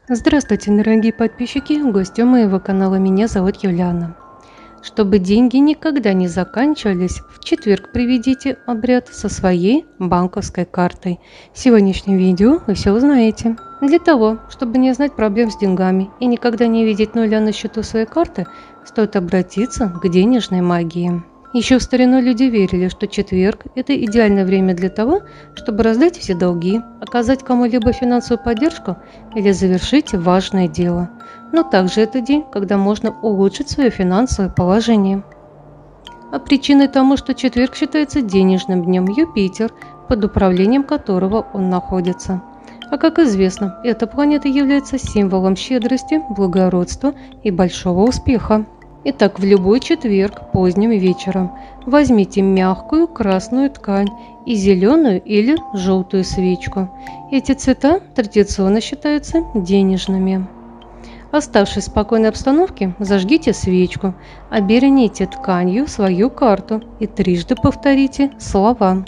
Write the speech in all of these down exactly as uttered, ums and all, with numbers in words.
Здравствуйте, дорогие подписчики, гостем моего канала меня зовут Юлиана. Чтобы деньги никогда не заканчивались, в четверг проведите обряд со своей банковской картой. В сегодняшнем видео вы все узнаете. Для того, чтобы не знать проблем с деньгами и никогда не видеть нуля на счету своей карты, стоит обратиться к денежной магии. Еще в старину люди верили, что четверг – это идеальное время для того, чтобы раздать все долги, оказать кому-либо финансовую поддержку или завершить важное дело. Но также это день, когда можно улучшить свое финансовое положение. А причиной тому, что четверг считается денежным днем, Юпитер, под управлением которого он находится. А как известно, эта планета является символом щедрости, благородства и большого успеха. Итак, в любой четверг поздним вечером возьмите мягкую красную ткань и зеленую или желтую свечку. Эти цвета традиционно считаются денежными. Оставшись в спокойной обстановке, зажгите свечку, оберните тканью свою карту и трижды повторите слова.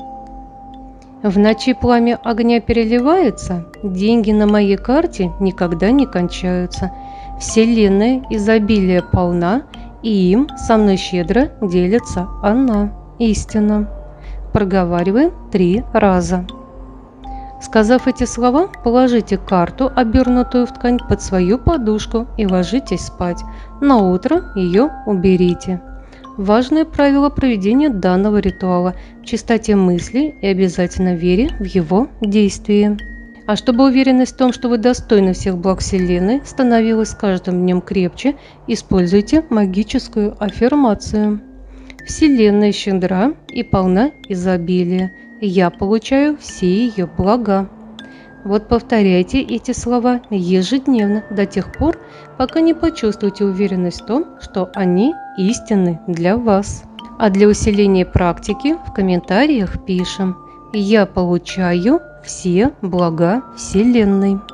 В ночи пламя огня переливается, деньги на моей карте никогда не кончаются. Вселенная изобилия полна, и им со мной щедро делится она. Истина. Проговариваем три раза. Сказав эти слова, положите карту, обернутую в ткань, под свою подушку и ложитесь спать. На утро ее уберите. Важное правило проведения данного ритуала – в чистоте мысли и обязательно вере в его действие. А чтобы уверенность в том, что вы достойны всех благ Вселенной, становилась с каждым днем крепче, используйте магическую аффирмацию. Вселенная щедра и полна изобилия. Я получаю все ее блага. Вот повторяйте эти слова ежедневно до тех пор, пока не почувствуете уверенность в том, что они истинны для вас. А для усиления практики в комментариях пишем: «Я получаю все блага Вселенной».